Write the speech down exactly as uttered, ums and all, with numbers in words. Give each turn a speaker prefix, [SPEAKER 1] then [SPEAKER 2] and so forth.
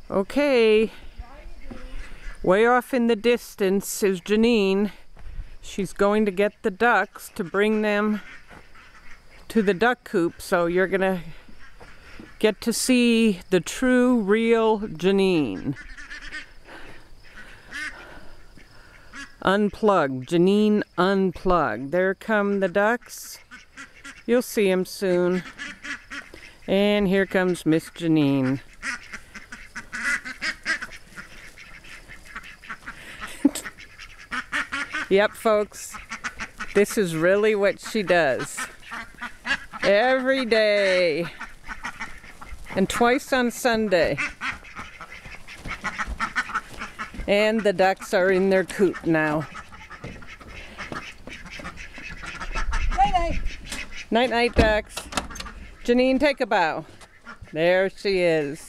[SPEAKER 1] Okay, way off in the distance is Janine. She's going to get the ducks to bring them to the duck coop, so you're gonna get to see the true, real Janine. Unplugged, Janine Unplugged. There come the ducks. You'll see them soon. And here comes Miss Janine. Yep, folks, this is really what she does. Every day. And twice on Sunday. And the ducks are in their coop now.
[SPEAKER 2] Night-night.
[SPEAKER 1] Night-night, ducks. Janine, take a bow. There she is.